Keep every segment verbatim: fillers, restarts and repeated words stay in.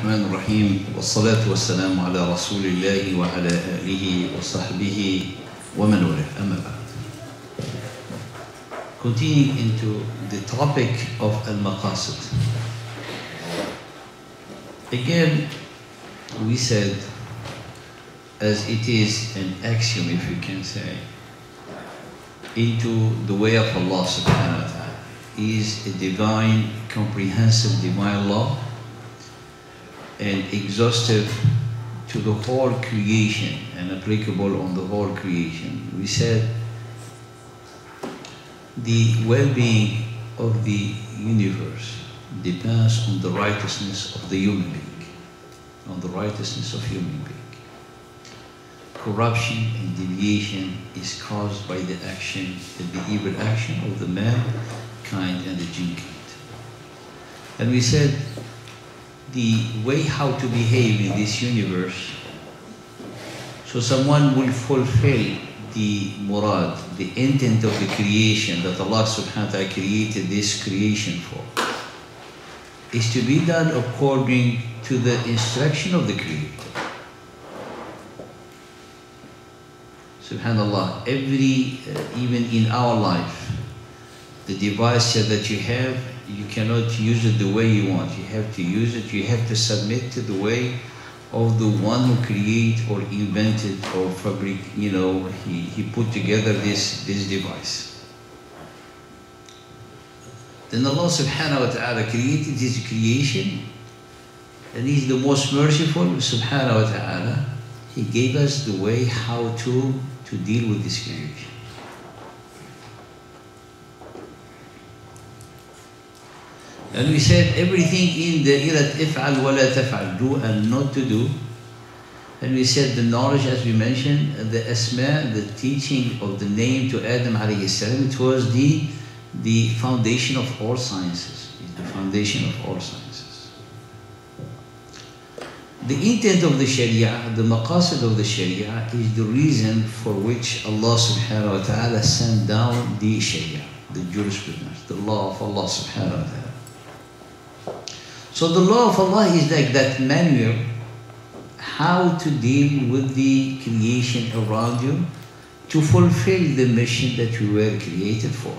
الرحمن الرحيم والصلاة والسلام على رسول الله وعلى آله وصحبه ومن والاه. أما بعد. Continuing into the topic of al-maqasid. Again, we said, as it is an axiom, if you can say, into the way of Allah subhanahu wa ta'ala is a divine, comprehensive divine law and exhaustive to the whole creation and applicable on the whole creation. We said the well-being of the universe depends on the righteousness of the human being, on the righteousness of human being. Corruption and deviation is caused by the action, the evil action of the mankind and the jinn kind. And we said the way how to behave in this universe, so someone will fulfill the murad, the intent of the creation that Allah subhanahu wa ta'ala created this creation for, is to be done according to the instruction of the Creator. Subhanallah, every, uh, even in our life, the device that you have, you cannot use it the way you want. You have to use it, you have to submit to the way of the one who created or invented or fabric, you know, he, he put together this, this device. Then Allah subhanahu wa ta'ala created his creation, and he's the most merciful subhanahu wa ta'ala. He gave us the way how to, to deal with this creation. And we said everything in the irat if'al wa la taf'al, do and not to do. And we said the knowledge, as we mentioned, the asma, the teaching of the name to Adam alayhi salam, it was the, the foundation of all sciences. It's the foundation of all sciences. The intent of the Sharia, the maqasid of the Sharia, is the reason for which Allah subhanahu wa ta'ala sent down the Sharia, the jurisprudence, the law of Allah subhanahu wa ta'ala. So the law of Allah is like that manual, how to deal with the creation around you to fulfill the mission that we were created for.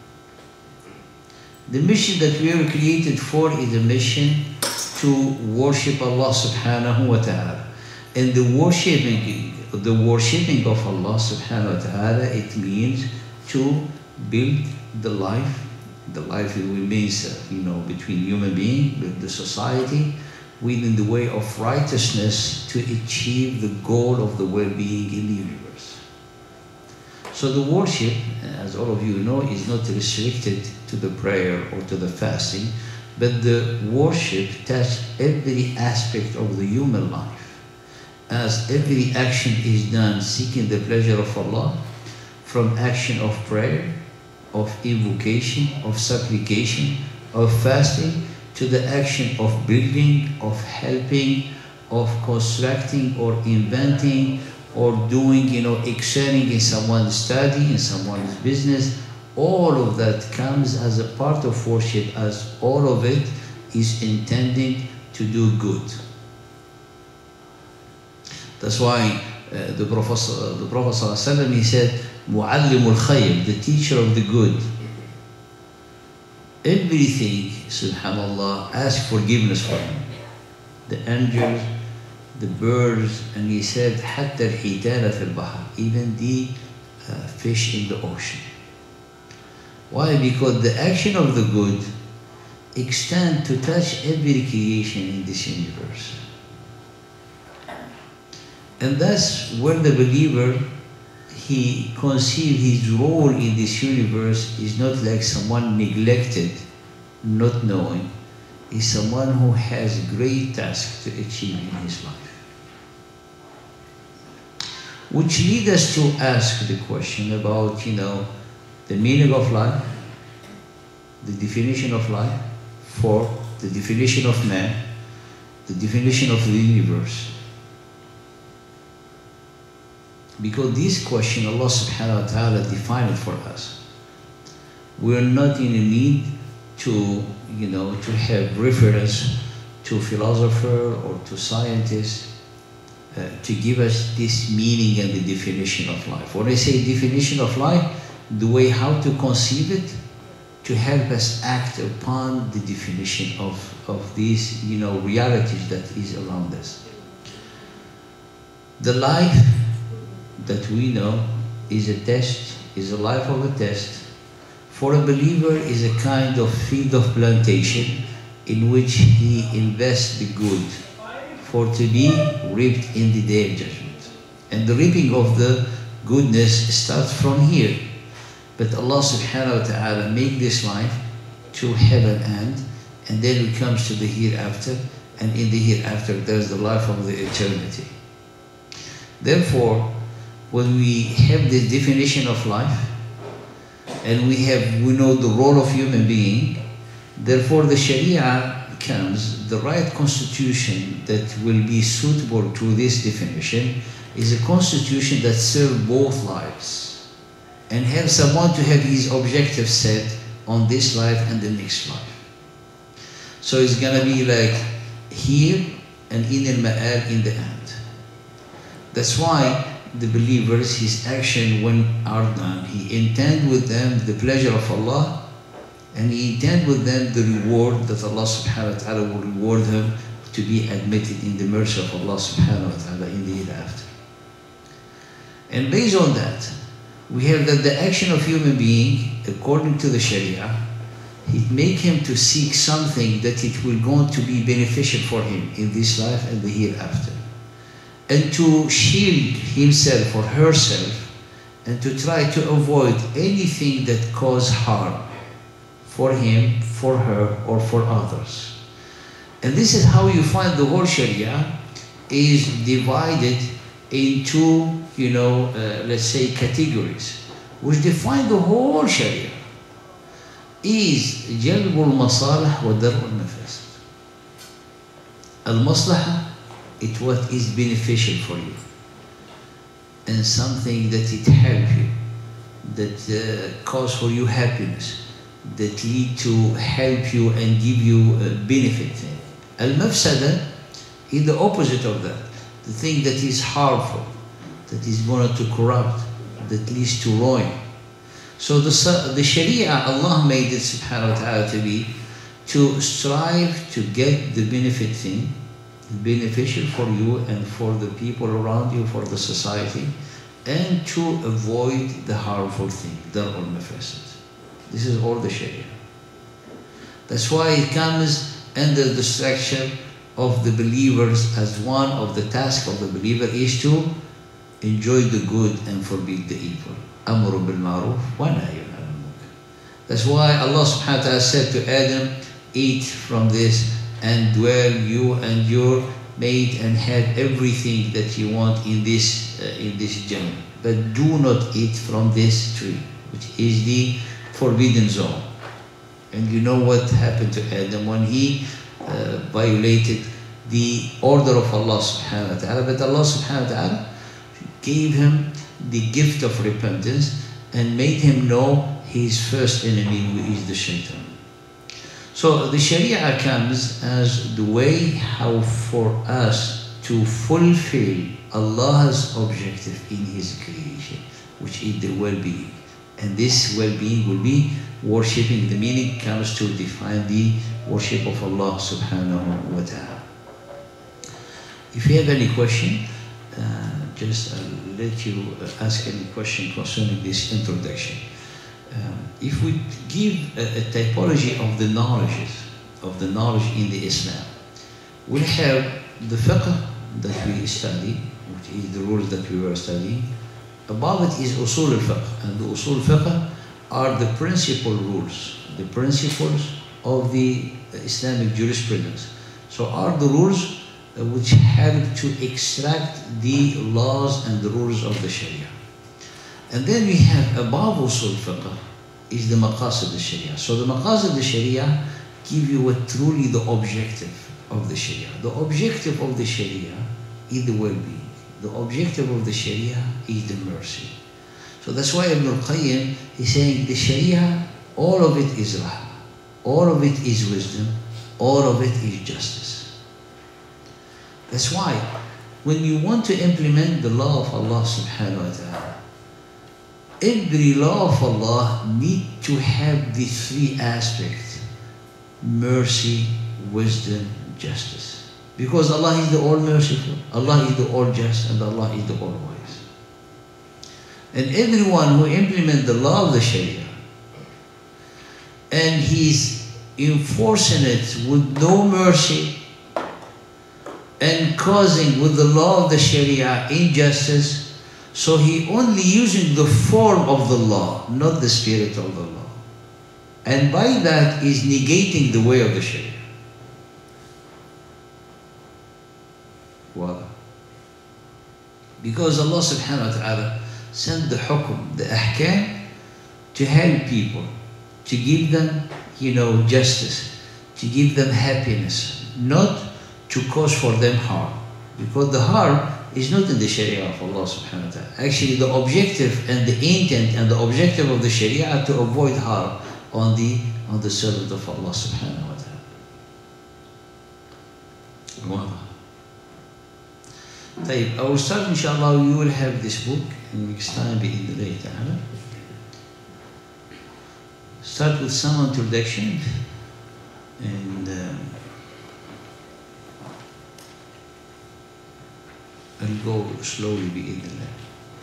The mission that we were created for is a mission to worship Allah subhanahu wa ta'ala. And the worshiping, the worshipping of Allah subhanahu wa ta'ala, it means to build the life. The life means, you know, between human being, with the society, within the way of righteousness to achieve the goal of the well-being in the universe. So the worship, as all of you know, is not restricted to the prayer or to the fasting, but the worship touches every aspect of the human life. As every action is done seeking the pleasure of Allah, from action of prayer, of invocation, of supplication, of fasting, to the action of building, of helping, of constructing or inventing or doing, you know, excelling in someone's study, in someone's business. All of that comes as a part of worship, as all of it is intended to do good. That's why uh, the Prophet, uh, the Prophet ﷺ, he said, Mu'allimul khayr, the teacher of the good. Everything, subhanallah, ask forgiveness for him. The angels, the birds, and he said, حتى الحيتان في البحر, even the uh, fish in the ocean. Why? Because the action of the good extends to touch every creation in this universe. And that's where the believer, he conceives his role in this universe is not like someone neglected, not knowing. He's someone who has a great task to achieve in his life. Which leads us to ask the question about, you know, the meaning of life, the definition of life, for the definition of man, the definition of the universe. Because this question Allah subhanahu wa ta'ala defined it for us. We are not in a need to, you know, to have reference to philosopher or to scientists uh, to give us this meaning and the definition of life. When I say definition of life, the way how to conceive it, to help us act upon the definition of, of these, you know, realities that is around us. The life that we know is a test, is a life of a test. For a believer is a kind of field of plantation in which he invests the good for to be reaped in the day of judgment. And the reaping of the goodness starts from here. But Allah subhanahu wa ta'ala make this life to have an end, and then it comes to the hereafter, and in the hereafter there's the life of the eternity. Therefore, when we have this definition of life, and we have, we know the role of human being, therefore the Sharia comes, the right constitution that will be suitable to this definition is a constitution that serves both lives and have someone to have his objective set on this life and the next life. So it's gonna be like here and in al-ma'al in the end. That's why the believers, his action when are done, he intend with them the pleasure of Allah, and he intend with them the reward that Allah subhanahu wa ta'ala will reward him to be admitted in the mercy of Allah subhanahu wa ta'ala in the hereafter. And based on that, we have that the action of human being, according to the Sharia, it make him to seek something that it will going to be beneficial for him in this life and the hereafter. And to shield himself or herself, and to try to avoid anything that cause harm for him, for her, or for others. And this is how you find the whole Sharia is divided into, you know, uh, let's say categories, which define the whole Sharia. Is جلب المصالح ودرء المفاسد. المصلحة, it's what is beneficial for you, and something that it helps you, that uh, cause for you happiness, that lead to help you and give you a benefit. Al-mafsada is the opposite of that, the thing that is harmful, that is going to corrupt, that leads to ruin. So the, the Sharia, Allah made it subhanahu wa ta'ala to be to strive to get the benefit thing, beneficial for you and for the people around you, for the society, and to avoid the harmful thing, dar'ul mafasid. This is all the Sharia. That's why it comes under the structure of the believers as one of the tasks of the believer is to enjoy the good and forbid the evil. Amru bil ma'ruf wa nahyun 'anil munkar. That's why Allah subhanahu wa ta'ala said to Adam, eat from this and dwell you and your mate and have everything that you want in this uh, in this Jannah. But do not eat from this tree, which is the forbidden zone. And you know what happened to Adam when he uh, violated the order of Allah subhanahu wa ta'ala. But Allah subhanahu wa ta'ala gave him the gift of repentance and made him know his first enemy, who is the shaitan. So the Sharia comes as the way how for us to fulfill Allah's objective in His creation, which is the well-being. And this well-being will be worshipping. The meaning comes to define the worship of Allah subhanahu wa ta'ala. If you have any question, uh, just I'll let you uh, ask any question concerning this introduction. Um, if we give a, a typology of the knowledges, of the knowledge in the Islam, we have the fiqh that we study, which is the rules that we were studying. Above it is usul al-fiqh, and the usul al-fiqh are the principal rules, the principles of the Islamic jurisprudence. So are the rules which help to extract the laws and the rules of the Sharia. And then we have above usul fiqh is the maqasid al-Sharia. So the maqasid al-Sharia give you what truly the objective of the Sharia. The objective of the Sharia is the well-being. The objective of the Sharia is the mercy. So that's why Ibn al-Qayyim is saying the Sharia, all of it is rahmah, all of it is wisdom, all of it is justice. That's why when you want to implement the law of Allah subhanahu wa ta'ala, every law of Allah need to have these three aspects: mercy, wisdom, justice. Because Allah is the all-merciful, Allah is the all-just, and Allah is the all-wise. And everyone who implements the law of the Sharia and he's enforcing it with no mercy and causing with the law of the Sharia injustice, so he only using the form of the law, not the spirit of the law. And by that is negating the way of the Sharia. Why? Because Allah subhanahu wa ta'ala sent the hukum, the ahkam, to help people, to give them, you know, justice, to give them happiness, not to cause for them harm. Because the harm is not in the Sharia of Allah subhanahu wa ta'ala. Actually, the objective and the intent and the objective of the Sharia are to avoid harm on the on the servant of Allah subhanahu wa ta'ala. Wow. طيب, I will start inshallah. You will have this book and next time بإذن ta'ala. Start with some introduction and um, I'll go slowly بإذن الله.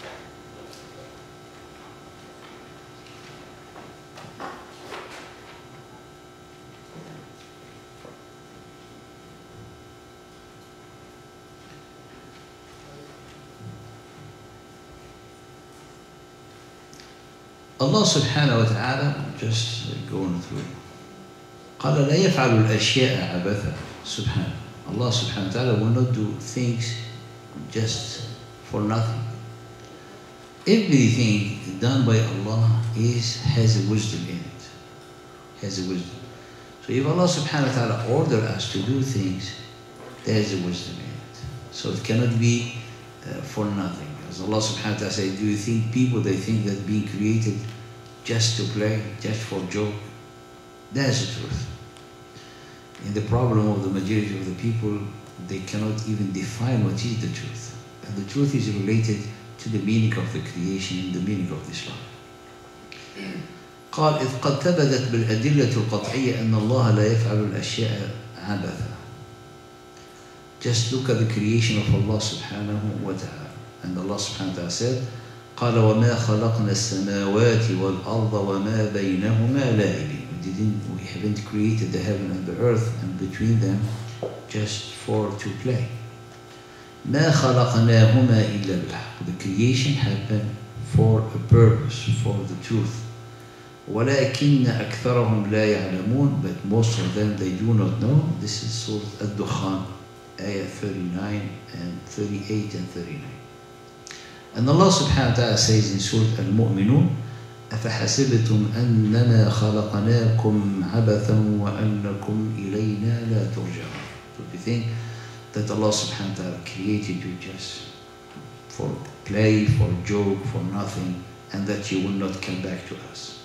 Allah subhanahu wa ta'ala, just going through, قال لا يفعل الأشياء عبثا. Subhanahu. Allah subhanahu wa ta'ala will not do things just for nothing. Everything done by Allah is has a wisdom in it. Has a wisdom. So if Allah subhanahu wa ta'ala order us to do things, there is a wisdom in it. So it cannot be uh, for nothing. As Allah subhanahu wa ta'ala said, do you think people, they think that being created just to play, just for joke? That's the truth. And the problem of the majority of the people, they cannot even define what is the truth. And the truth is related to the meaning of the creation and the meaning of this life. قال إذ قد ثبتت بالأدلة القطعية أن الله لا يفعل الأشياء عبثا. Just look at the creation of Allah subhanahu wa ta'ala. And Allah subhanahu wa ta'ala said, قال وما خلقنا السماوات والأرض وما بينهما لاعبين. We didn't, we haven't created the heaven and the earth and between them just for to play. ما خلقناهما إلا بالحق. The creation happened for a purpose, for the truth. ولكن أكثرهم لا يعلمون. But most of them, they do not know. This is Surah Ad-Dukhan, ayah thirty-nine and thirty-eight and thirty-nine. And Allah subhanahu wa ta'ala says in Surah Al-Mu'minun, أَفَحَسِبْتُمْ أَنَّمَا خَلَقَنَاكُمْ عَبَثًا وَأَنَّكُمْ إِلَيْنَا لَا تُرْجَعُونَ. So you think that Allah subhanahu wa ta'ala created you just for play, for joke, for nothing, and that you will not come back to us.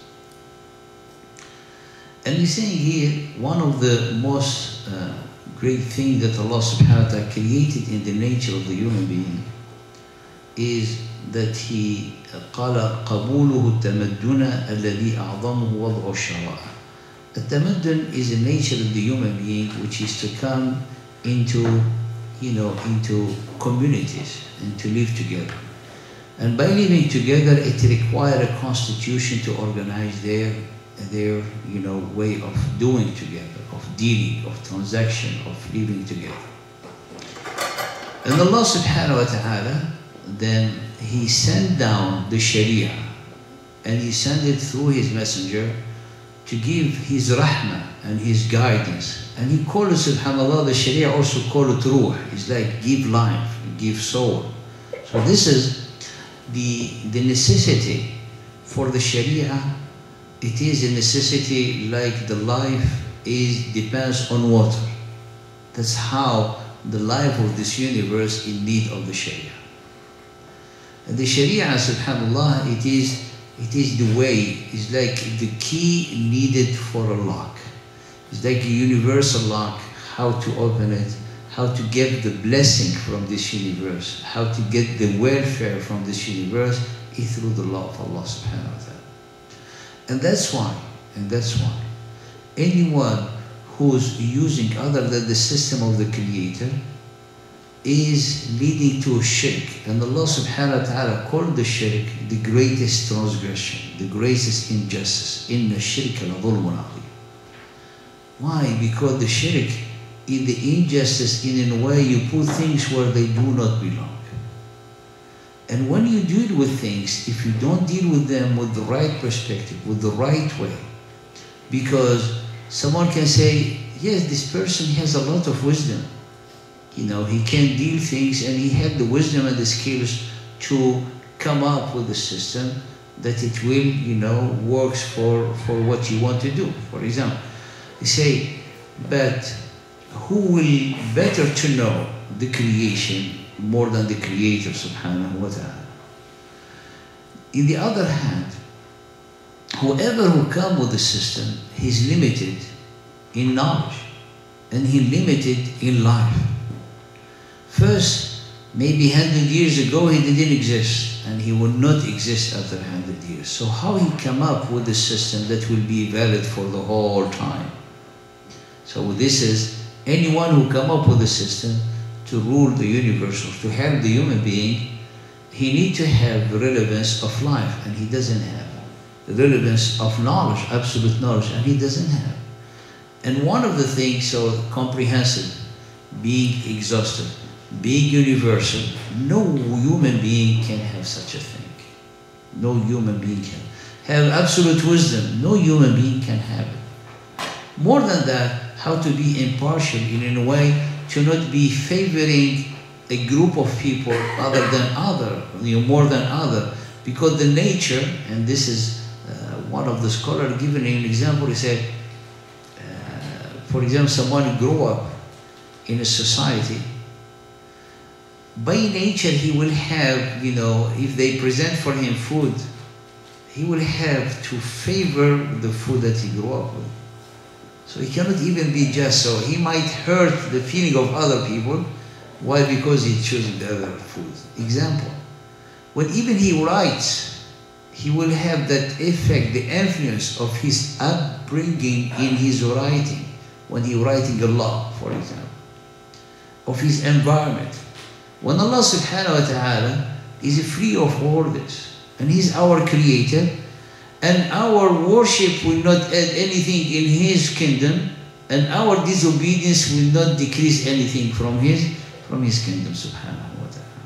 And he's saying here, one of the most uh, great things that Allah subhanahu wa ta'ala created in the nature of the human being is that he قال قبوله التمدن الذي أعظمه وضع الشرائع. التمدن is a nature of the human being which is to come into, you know, into communities and to live together. And by living together, it requires a constitution to organize their, their, you know, way of doing together, of dealing, of transaction, of living together. And Allah subhanahu wa ta'ala, then he sent down the Sharia and he sent it through his messenger to give his rahmah and his guidance. And he called it, subhanAllah, the Sharia also called it ruh. It's like give life, give soul. So this is the, the necessity for the Sharia. It is a necessity like the life is depends on water. That's how the life of this universe is in need of the Sharia. And the Sharia, subhanAllah, it is, it is the way, it's like the key needed for a lock. It's like a universal lock, how to open it, how to get the blessing from this universe, how to get the welfare from this universe is through the law of Allah subhanahu wa ta'ala. And that's why, and that's why, anyone who's using other than the system of the Creator is leading to a shirk. And Allah subhanahu wa ta'ala called the shirk the greatest transgression, the greatest injustice. Inna shirka la dhulmun adhim. Why? Because the shirk is the injustice in a way you put things where they do not belong. And when you deal with things, if you don't deal with them with the right perspective, with the right way, because someone can say, yes, this person has a lot of wisdom. You know, he can deal things and he had the wisdom and the skills to come up with a system that it will, you know, works for, for what you want to do. For example, you say, but who will better to know the creation more than the Creator subhanahu wa ta'ala? In the other hand, whoever who come with the system, he's limited in knowledge and he limited in life. First, maybe one hundred years ago he didn't exist and he will not exist after one hundred years. So how he come up with a system that will be valid for the whole time? So this is anyone who come up with a system to rule the universe or to help the human being, he need to have relevance of life, and he doesn't have. The relevance of knowledge, absolute knowledge, and he doesn't have. And one of the things, so comprehensive, being exhaustive, being universal, no human being can have such a thing. No human being can. Have absolute wisdom, no human being can have it. More than that, how to be impartial in a way to not be favoring a group of people other than other, you know, more than other, because the nature, and this is uh, one of the scholars giving an example, he said, uh, for example, someone grew up in a society, by nature he will have, you know, if they present for him food, he will have to favor the food that he grew up with. So he cannot even be just. So he might hurt the feeling of other people. Why? Because he chooses the other food. Example, when even he writes, he will have that effect, the influence of his upbringing in his writing. When he writing a law, for example, of his environment. When Allah subhanahu wa ta'ala is free of all this, and He's our Creator, and our worship will not add anything in His kingdom, and our disobedience will not decrease anything from His from His kingdom subhanahu wa ta'ala.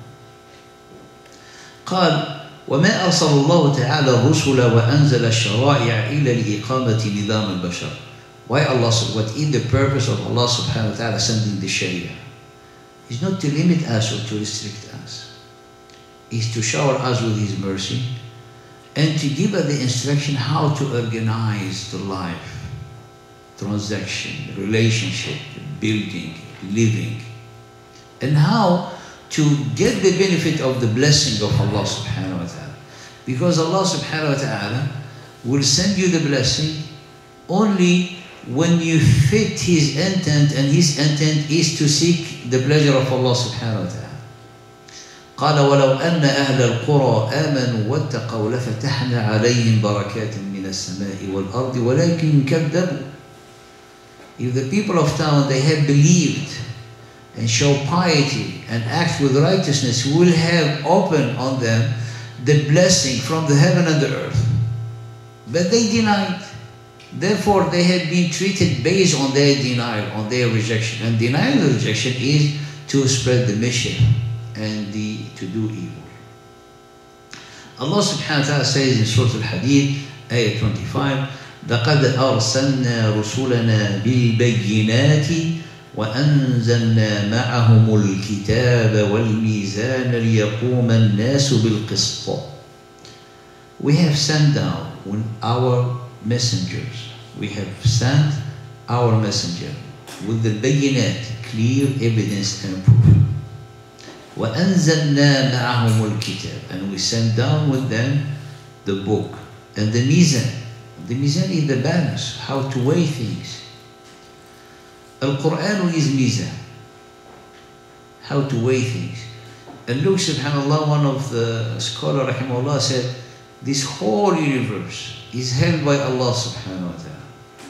قال وما أرسل الله تعالى الرسل وأنزل الشرائع إلا لإقامة نظام البشر. Why Allah? What is the purpose of Allah subhanahu wa ta'ala sending the Sharia? It's not to limit us or to restrict us. It's to shower us with His mercy and to give us the instruction how to organize the life, transaction, relationship, building, living, and how to get the benefit of the blessing of Allah subhanahu wa ta'ala. Because Allah subhanahu wa ta'ala will send you the blessing only when you fit His intent, and His intent is to seek the pleasure of Allah subhanahu wa ta'ala. قال ولو أن أهل القرى آمنوا واتقوا لفتحنا عليهم بركات من السماء والأرض ولكن كذبوا. If the people of town, they had believed and show piety and act with righteousness, we will have open on them the blessing from the heaven and the earth. But they denied. Therefore, they had been treated based on their denial, on their rejection. And denial and rejection is to spread the mischief and the, to do evil. Allah subhanahu wa ta'ala says in Surah Al-Hadid, ayah twenty-five, لَقَدْ أَرْسَلْنَا رُسُلَنَا بِالْبَيِّنَاتِ وَأَنزَلْنَا مَعَهُمُ الْكِتَابَ وَالْمِيزَانَ لِيَقُومَ النَّاسُ بِالْقِسْطِ. We have sent down our messengers. We have sent our messenger with the bayinat, clear evidence and proof. وَأَنزَلْنَا مَعَهُمُ الْكِتَابَ. And we sent down with them the book and the mizan. The mizan is the balance, how to weigh things. Al-Quran is mizan. how to weigh things. And look, subhanAllah, one of the scholars, rahimahullah, said, this whole universe is held by Allah subhanahu wa ta'ala.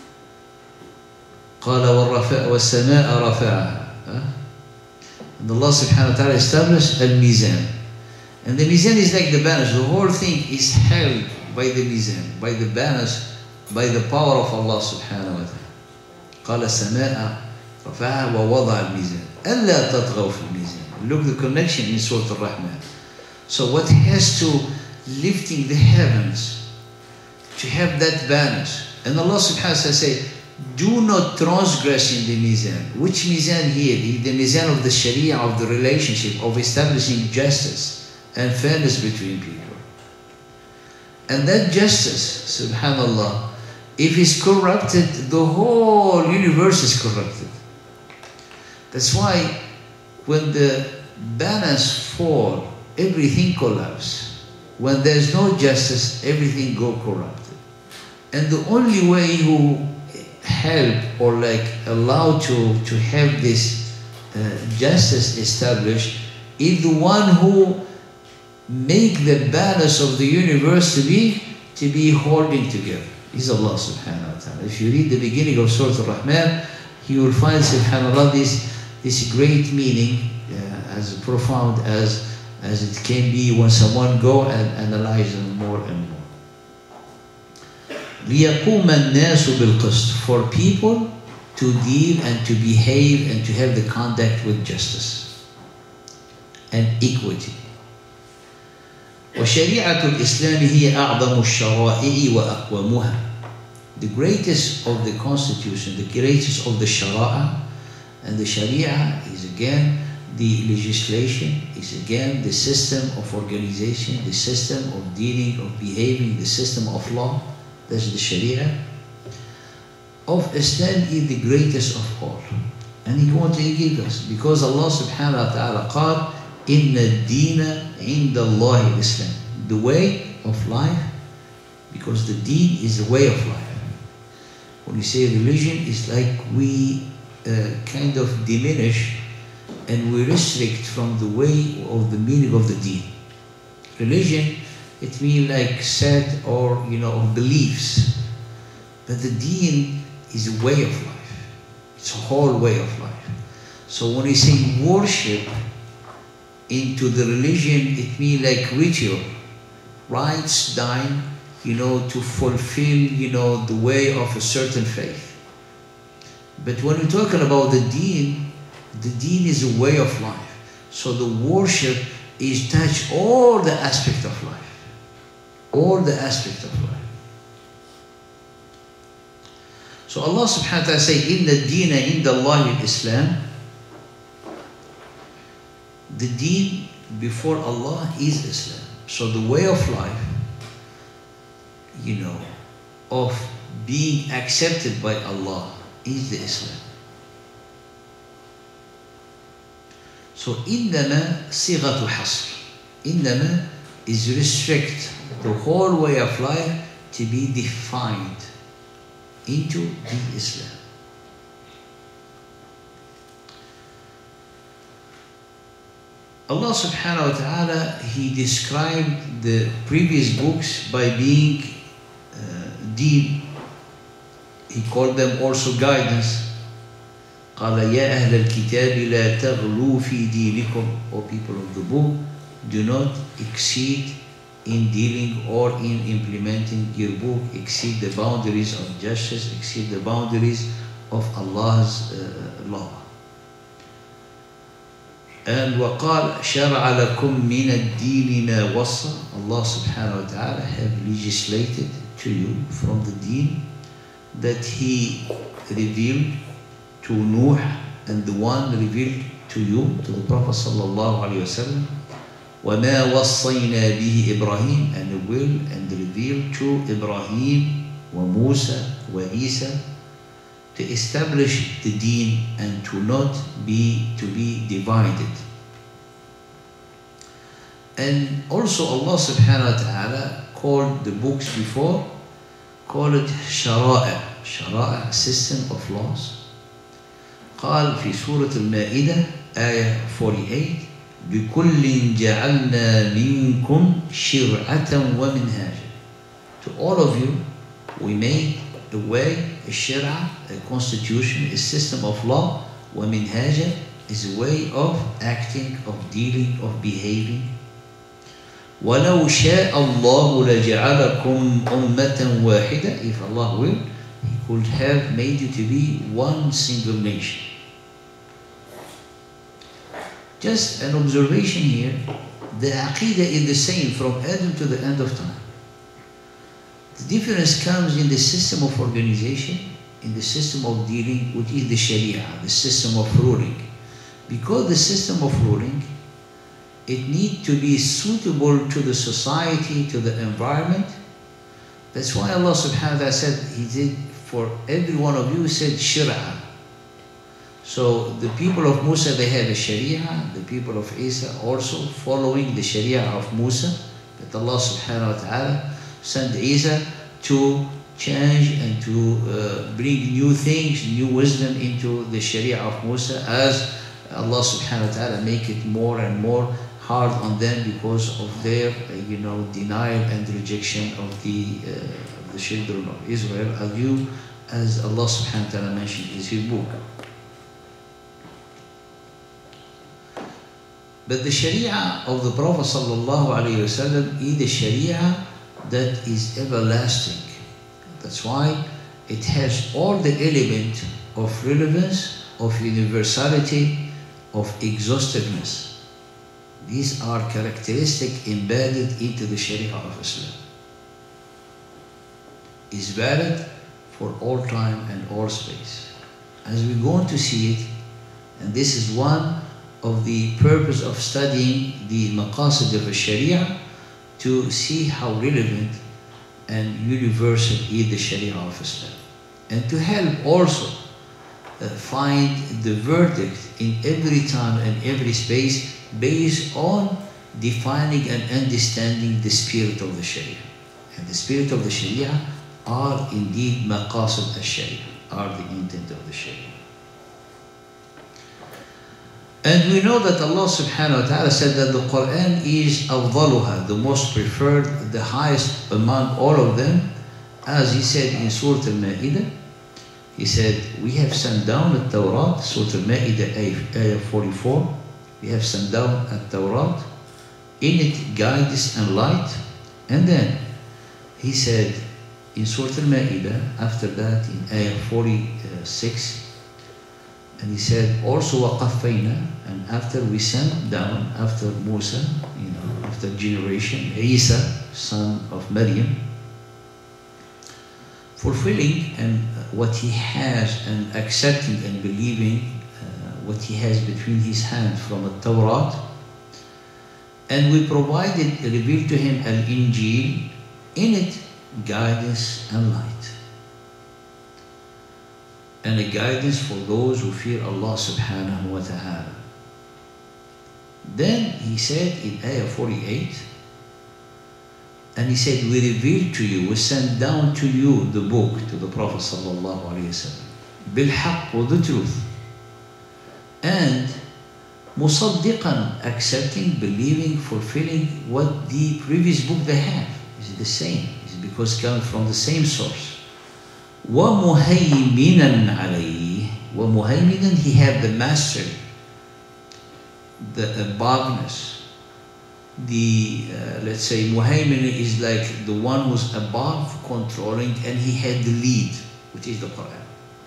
قال والسماء رفعها. And Allah subhanahu wa ta'ala established al-mizan. And the mizan is like the balance. The whole thing is held by the mizan, by the balance, by the power of Allah subhanahu wa ta'ala. قال السماء رفعها ووضع الميزان ألا تطغوا في الميزان. Look the connection in Surah Al-Rahman. So what has to lifting the heavens to have that balance. And Allah subhanahu wa ta'ala say, do not transgress in the mizan. Which mizan here? The mizan of the sharia, of the relationship, of establishing justice and fairness between people. And that justice, subhanallah, if it's corrupted, the whole universe is corrupted. That's why when the balance falls, everything collapses. When there's no justice, everything go corrupted. And the only way who help or like allow to, to have this uh, justice established is the one who make the balance of the universe to be to be holding together. Is Allah subhanahu wa ta'ala. If you read the beginning of Surah Al-Rahman, you will find subhanallah this this great meaning, uh, as profound as as it can be when someone go and analyze them more and more. لِيَقُومَ النَّاسُ بِالْقِسْطِ, for people to deal and to behave and to have the conduct with justice and equity. وشريعة الإسلام هي أعظم الشرائع وأقومها. The greatest of the constitution, the greatest of the shara'a, and the sharia is again the legislation, is again the system of organization, the system of dealing, of behaving, the system of law. That's the sharia of Islam is the greatest of all. And He wants to give us, because Allah subhanahu wa ta'ala قال إِنَّ الدِّينَ عِنْدَ اللَّهِ الْإِسْلَامِ. The way of life, because the deen is the way of life. When we say religion, it's like we uh, kind of diminish and we restrict from the way of the meaning of the deen. Religion, it means like set or, you know, beliefs. But the deen is a way of life. It's a whole way of life. So when we say worship into the religion, it means like ritual, rites done, you know, to fulfill, you know, the way of a certain faith. But when we're talking about the deen, the deen is a way of life. So the worship is touch all the aspects of life. All the aspects of life. So Allah subhanahu wa ta'ala say, إِنَّ الدِّينَ عِنْدَ اللَّهِ الْإِسْلَامِ. The deen before Allah is Islam. So the way of life, you know, of being accepted by Allah is the Islam. So إِنَّمَا صِيغَةُ حَصْرٍ. إِنَّمَا is restrict the whole way of life to be defined into the Islam. Allah subhanahu wa ta'ala, He described the previous books by being uh, deen. He called them also guidance. قال يا أهل الكتاب لا تغلوا في دينكم. O people of the book, do not exceed in dealing or in implementing your book, exceed the boundaries of justice, exceed the boundaries of Allah's uh, law. And وَقَالْ شَرْعَ لَكُم مِّنَ الدِّينِ مَا وَصَّى. Allah subhanahu wa ta'ala have legislated to you from the deen that He revealed to Nuh and the one revealed to you, to the Prophet sallallahu alayhi wa sallam. وَمَا وَصَّيْنَا بِهِ إِبْرَاهِيمَ, and will and revealed to Ibrahim وَمُوسَى وَعِيسَى, to establish the deen and to not be to be divided. And also Allah subhanahu wa ta'ala called the books before, called it shara'a, shara'a, system of laws. قال في سورة المائدة ayah forty-eight, بِكُلٍّ جَعَلْنَا مِنْكُمْ شِرْعَةً وَمِنْهَاجًا. To all of you, we made a way, a shir'ah, a constitution, a system of law. وَمِنْهَاجًا is a way of acting, of dealing, of behaving. وَلَوْ شَاءَ اللَّهُ لَجَعَلَكُمْ أُمَّةً وَاحِدًا. If Allah will, He could have made you to be one single nation. Just an observation here, the aqidah is the same from Adam to the end of time. The difference comes in the system of organization, in the system of dealing, which is the Sharia, the system of ruling. Because the system of ruling, it needs to be suitable to the society, to the environment. That's why Allah subhanahu wa ta'ala said, He did for every one of you, said shir'ah. So the people of Musa, they have a Sharia, the people of Isa also following the Sharia of Musa, that Allah subhanahu wa ta'ala sent Isa to change and to uh, bring new things, new wisdom into the Sharia of Musa, as Allah subhanahu wa ta'ala make it more and more hard on them because of their, uh, you know, denial and rejection of the, uh, the children of Israel, as you, as Allah subhanahu wa ta'ala mentioned in His book. But the Sharia of the Prophet sallallahu alaihi wasallam is the Sharia that is everlasting. That's why it has all the elements of relevance, of universality, of exhaustiveness. These are characteristics embedded into the Sharia of Islam. It's valid for all time and all space. As we're going to see it, and this is one of the purpose of studying the maqasid of the Sharia, to see how relevant and universal is the Sharia of Islam, and to help also uh, find the verdict in every time and every space based on defining and understanding the spirit of the Sharia. And the spirit of the Sharia are indeed maqasid al-Sharia, are the intent of the Sharia. And we know that Allah subhanahu wa ta'ala said that the Quran is afdaluha, the most preferred, the highest among all of them. As He said in Surah Al-Ma'idah, He said, we have sent down the Tawrat, Surah Al-Ma'idah, ayah forty-four, we have sent down the Tawrat, in it guidance and light. And then He said in Surah Al-Ma'idah, after that in ayah forty-six, and He said also وَقَفَّيْنَا, and after we sent down, after Musa, you know, after generation, Isa, son of Maryam, fulfilling and what he has and accepting and believing uh, what he has between his hands from the Tawrat, and we provided, revealed to him Al-Injil, in it guidance and light. And a guidance for those who fear Allah subhanahu wa ta'ala. Then He said in ayah forty-eight, and He said, we revealed to you, we sent down to you the book, to the Prophet sallallahu alayhi wa sallam, bil-haqq, with the truth, and musaddiqan, accepting, believing, fulfilling what the previous book they have. Is it the same? Is it because it comes from the same source? وَمُهَيْمِنًا عَلَيْهِ, وَمُهَيْمِنًا, He had the mastery, the aboveness. The, uh, let's say, muhaymin is like the one who's above, controlling, and He had the lead, which is the Quran.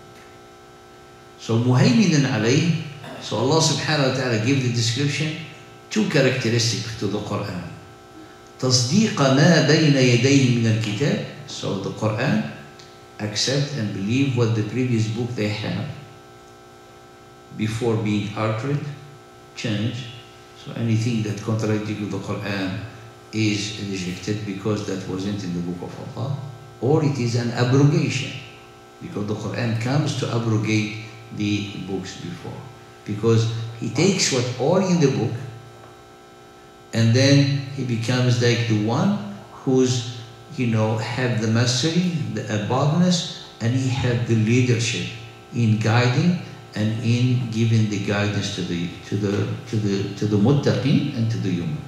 So muhayminan alayh, so Allah subhanahu wa ta'ala gave the description, two characteristics to the Quran. تصديق ما بين يديه من الكتاب, so the Quran accept and believe what the previous book they have before being altered, changed. So anything that contradicts the Quran is rejected because that wasn't in the book of Allah, or it is an abrogation because the Quran comes to abrogate the books before, because He takes what all in the book and then He becomes like the one who's, you know, have the mastery, the aboveness, and He had the leadership in guiding and in giving the guidance to the to the to the to the muttaqin and to the humankind.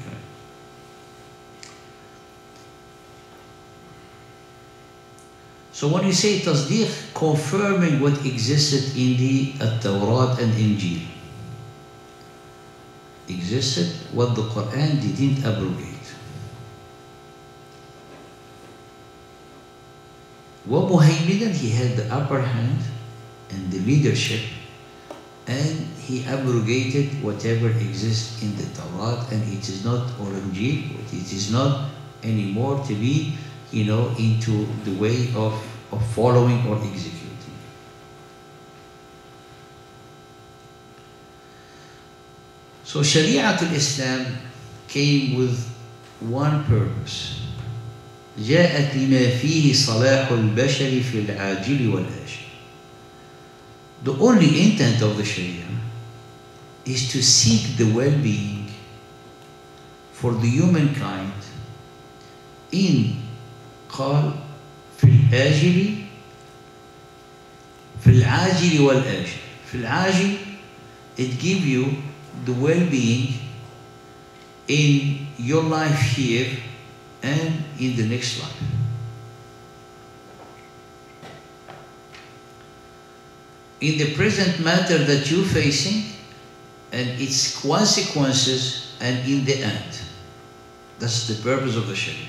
So when you say tasdeeq, confirming what existed in the At-Tawrat and Injil, existed what the Quran didn't abrogate. ومهيمنا, he had the upper hand and the leadership, and he abrogated whatever exists in the Torah, and it is not, or Injil, it is not anymore to be, you know, into the way of, of following or executing. So Shari'atul Islam came with one purpose. جاءت لما فيه صلاح البشر في العاجل والآجل. The only intent of the Sharia is to seek the well-being for the humankind in قال في الآجل في العاجل والآجل. في العاجل, it gives you the well-being in your life here and in the next life. In the present matter that you're facing and its consequences, and in the end. That's the purpose of the Sharia.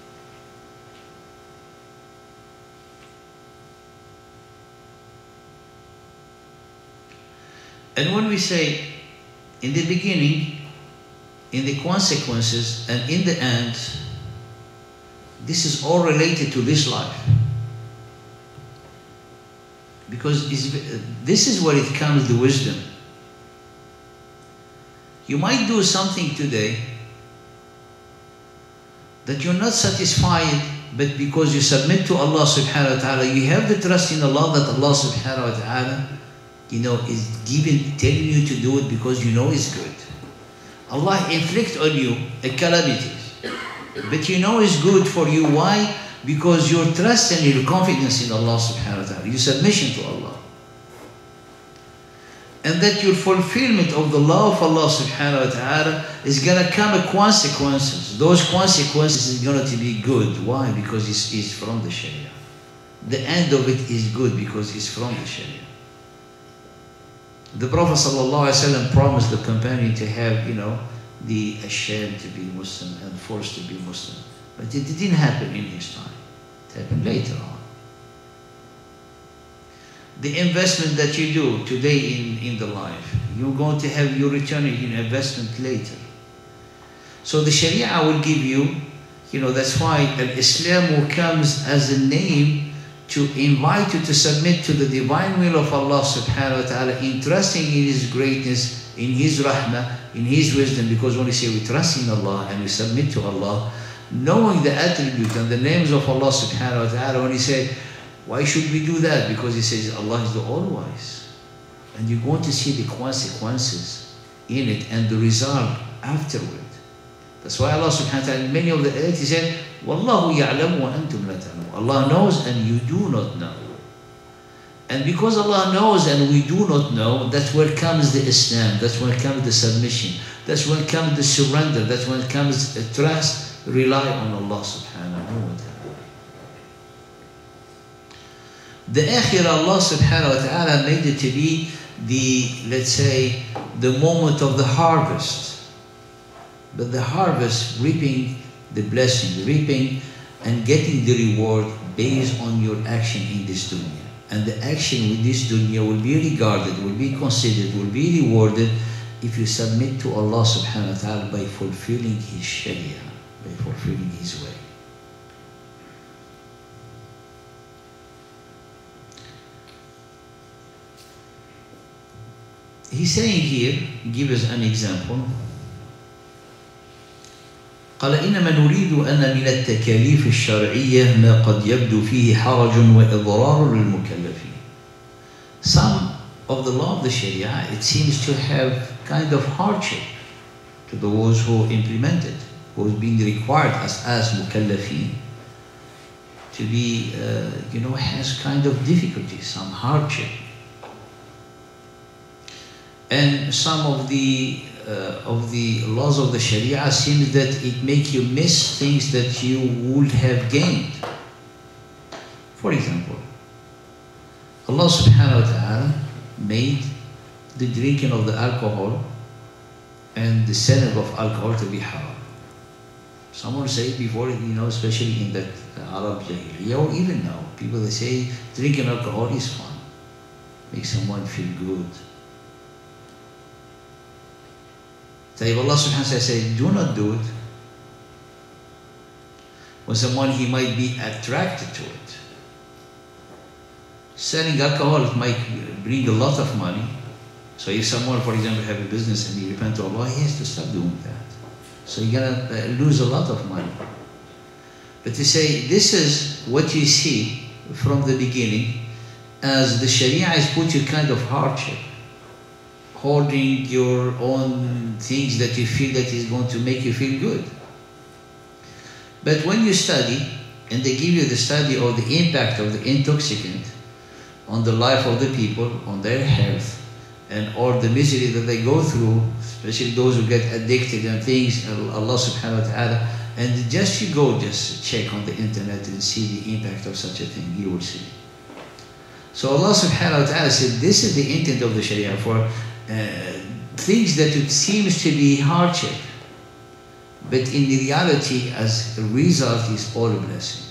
And when we say in the beginning, in the consequences, and in the end, this is all related to this life. Because it's, this is where it comes, the wisdom. You might do something today that you're not satisfied, but because you submit to Allah subhanahu wa ta'ala, you have the trust in Allah that Allah subhanahu wa ta'ala, you know, is giving, telling you to do it because you know it's good. Allah inflict on you a calamity, but you know it's good for you. Why? Because your trust and your confidence in Allah subhanahu wa ta'ala, your submission to Allah. And that your fulfillment of the law of Allah subhanahu wa ta'ala is going to come with consequences. Those consequences is going to be good. Why? Because it's, it's from the Sharia. The end of it is good because it's from the Sharia. The Prophet sallallahu alaihi wasallam promised the companion to have, you know, the ashamed to be Muslim and forced to be Muslim. But it didn't happen in his time. It happened later on. The investment that you do today in, in the life, you're going to have your return in investment later. So the Sharia will give you, you know, that's why Islam comes as a name to invite you to submit to the divine will of Allah subhanahu wa ta'ala, in trusting in His greatness, in His rahmah, in His wisdom. Because when we say we trust in Allah and we submit to Allah, knowing the attributes and the names of Allah subhanahu wa ta'ala, when He said, why should we do that? Because He says Allah is the all-wise. And you're going to see the consequences in it and the result afterward. That's why Allah subhanahu wa ta'ala, in many of the ayat, He said, Wallahu ya'lamu wa antum la ta'lamun. Allah knows and you do not know. And because Allah knows and we do not know, that's where comes the Islam, that's where comes the submission, that's where comes the surrender, that's when comes the trust, rely on Allah subhanahu wa ta'ala. The akhirah, Allah subhanahu wa ta'ala made it to be the, let's say, the moment of the harvest. But the harvest, reaping the blessing, reaping and getting the reward based on your action in this dunya. And the action with this dunya will be regarded, will be considered, will be rewarded if you submit to Allah subhanahu wa ta'ala by fulfilling His Sharia, by fulfilling His way. He's saying here, give us an example. قال إنما نريد أن من التكاليف الشرعية ما قد يبدو فيه حرج وإضرار للمكلفين. Some of the law of the Sharia, it seems to have kind of hardship to those who implement it, who is being required as, as mukallafin to be, uh, you know, has kind of difficulty, some hardship. And some of the uh, of the laws of the Sharia seems that it make you miss things that you would have gained. For example, Allah subhanahu wa ta'ala made the drinking of the alcohol and the selling of alcohol to be haram. Someone said before, you know, especially in that Arab Jahiliyyah, or even now, people they say drinking alcohol is fun, makes someone feel good. So Allah subhanahu wa ta'ala said, do not do it. When someone, he might be attracted to it. Selling alcohol, it might bring a lot of money. So if someone, for example, have a business and he repent to Allah, he has to stop doing that. So you're going to lose a lot of money. But to say, this is what you see from the beginning, as the Sharia has put you kind of hardship, holding your own things that you feel that is going to make you feel good. But when you study, and they give you the study of the impact of the intoxicant on the life of the people, on their health, and all the misery that they go through, especially those who get addicted and things, Allah subhanahu wa ta'ala, and just you go just check on the internet and see the impact of such a thing, you will see. So Allah subhanahu wa ta'ala said, this is the intent of the Sharia for uh, things that it seems to be hardship, but in reality as a result is all a blessing.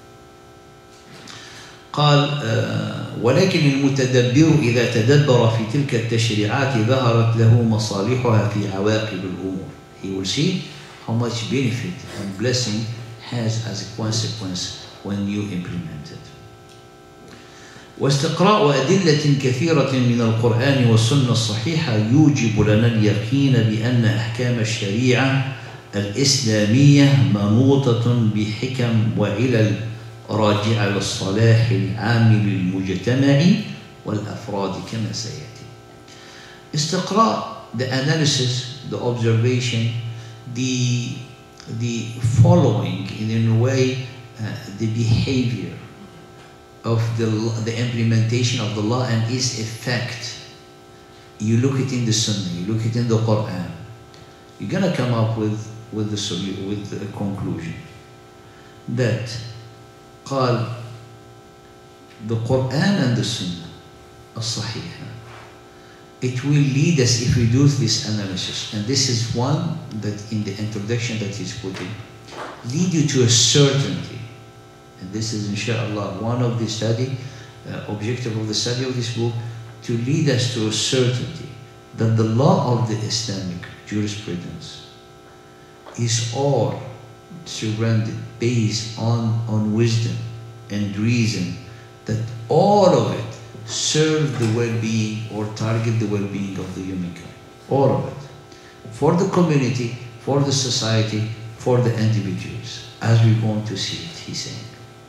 قال ولكن المتدبر إذا تدبر في تلك التشريعات ظهرت له مصالحها في عواقب الأمور. He will see how much benefit and blessing has as a consequence when you implement it. واستقراء أدلة كثيرة من القرآن والسنة الصحيحة يوجب لنا اليقين بأن أحكام الشريعة الإسلامية منوطة بحكم وعلل راجعة للصلاح العام للمجتمع والأفراد كما سيأتي. استقراء, the analysis, the observation, the, the following in a way uh, the behavior of the, the implementation of the law and its effect. You look it in the Sunnah, you look it in the Quran, you're going to come up with, with, the, with the conclusion that قال the Quran and the Sunnah الصحيحة, it will lead us if we do this analysis, and this is one that in the introduction that he's putting, lead you to a certainty, and this is inshallah one of the study uh, objective of the study of this book, to lead us to a certainty that the law of the Islamic jurisprudence is all surrendered based on, on wisdom and reason, that all of it serve the well-being or target the well-being of the humankind. All of it. For the community, for the society, for the individuals, as we're going to see it, he's saying.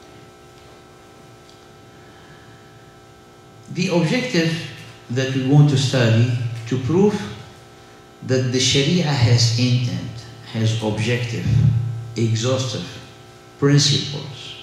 The objective that we want to study to prove that the Sharia has intent, has objective, exhaustive principles,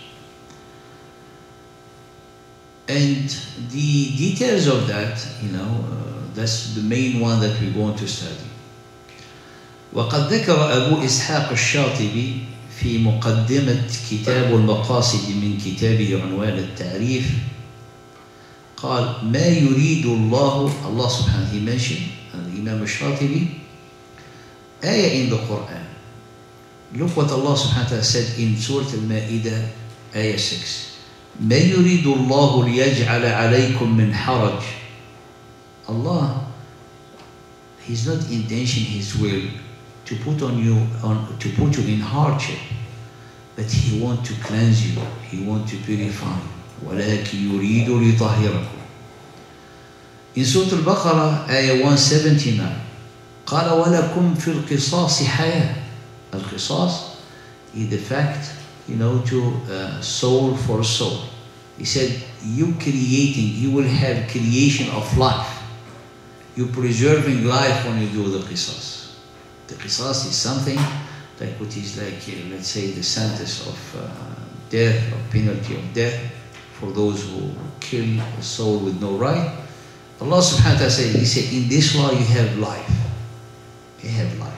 and the details of that, you know, uh, that's the main one that we're going to study. وقد ذكر أبو إسحاق الشاطبي في مقدمة كتاب المقاصد من كتابه عنوان التعريف قال ما يريد الله الله سبحانه he mentioned الإمام الشاطبي آية in the Quran. Look what Allah subhanahu wa ta'ala said in Surah Al-Ma'idah, Ayah six. مَا يُرِيدُ اللَّهُ لِيَجْعَلَ عَلَيْكُم مِّنْ حَرَجٍ. Allah, He's not intention, His will, to put on you, on, to put you in hardship, but He want to cleanse you, He want to purify you. وَلَكِنْ يُرِيدُ لِيُطَهِّرَكُم. In Surah Al-Baqarah, Ayah one seventy-nine, قَالَ وَلَكُمْ فِي الْقِصَاصِ حَيَاةٌ. Al-Qisas is the fact, you know, to uh, soul for soul. He said, you creating, you will have creation of life. You preserving life when you do the Qisas. The Qisas is something like what is like, uh, let's say, the sentence of uh, death or penalty of death for those who kill a soul with no right. Allah subhanahu wa ta'ala said, He said, in this law you have life. You have life.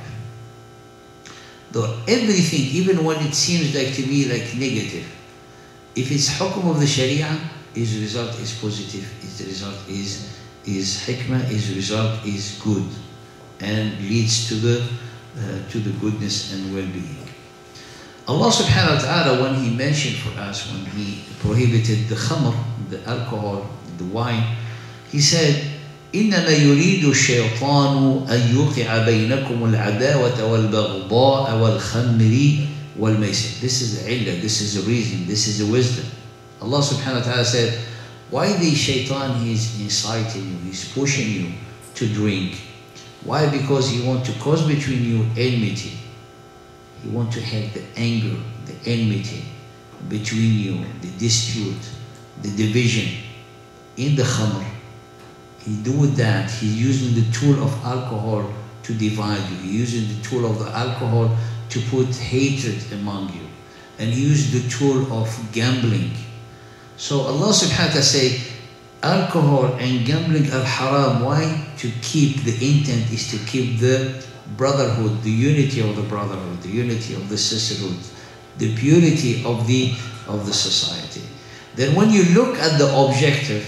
Though everything, even when it seems like to be like negative, if it's hukum of the Sharia, its result is positive, its result is is hikmah, its result is good and leads to the uh, to the goodness and well-being. Allah subhanahu wa ta'ala, when He mentioned for us, when He prohibited the khamr, the alcohol, the wine, He said, إنما يريد الشيطان أن يوقع بينكم العداوة والبغضاء والخمر والميسر. This is the illah, this is the reason, this is the wisdom. Allah subhanahu wa ta'ala said, why the shaitan is inciting you, he's pushing you to drink. Why? Because he wants to cause between you enmity. He wants to have the anger, the enmity between you, the dispute, the division in the khamr. He do that, he's using the tool of alcohol to divide you. He's using the tool of the alcohol to put hatred among you. And he used the tool of gambling. So Allah subhanahu wa ta'ala say, alcohol and gambling are haram. Why? To keep, the intent is to keep the brotherhood, the unity of the brotherhood, the unity of the sisterhood, the purity of the, of the society. Then when you look at the objective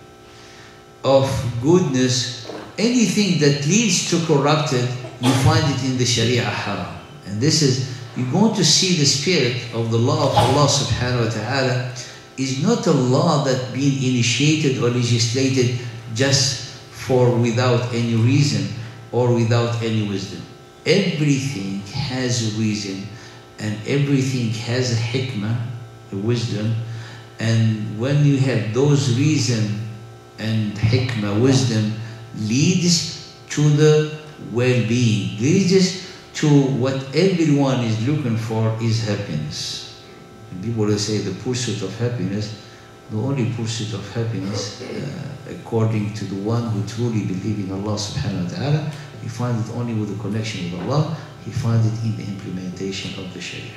of goodness, anything that leads to corrupted, you find it in the Sharia haram. And this is, you're going to see the spirit of the law of Allah subhanahu wa ta'ala is not a law that being initiated or legislated just for without any reason or without any wisdom. Everything has a reason and everything has a hikmah, a wisdom, and when you have those reason and hikmah, wisdom, leads to the well-being, leads to what everyone is looking for is happiness. And people will say the pursuit of happiness, the only pursuit of happiness, uh, according to the one who truly believes in Allah subhanahu wa ta'ala, he finds it only with the connection with Allah, he finds it in the implementation of the Sharia.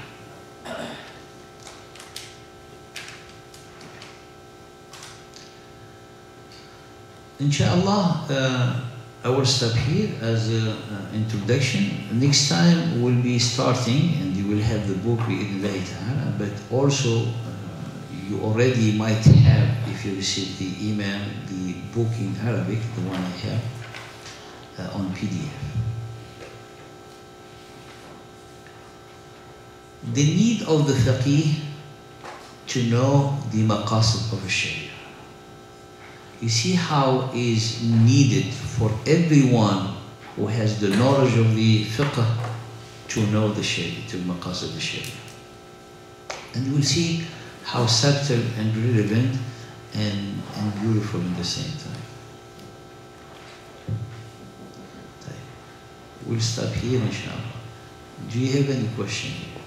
Inshallah, uh, I will stop here as an introduction. Next time we'll be starting, and you will have the book bi'idhnillahi, but also uh, you already might have, if you receive the email, the book in Arabic, the one I have, uh, on P D F. The need of the faqih to know the maqasid of Sharia. You see how is needed for everyone who has the knowledge of the fiqh to know the Sharia, to maqasid the Sharia. And you will see how subtle and relevant and, and beautiful in the same time. We'll stop here, inshallah. Do you have any question?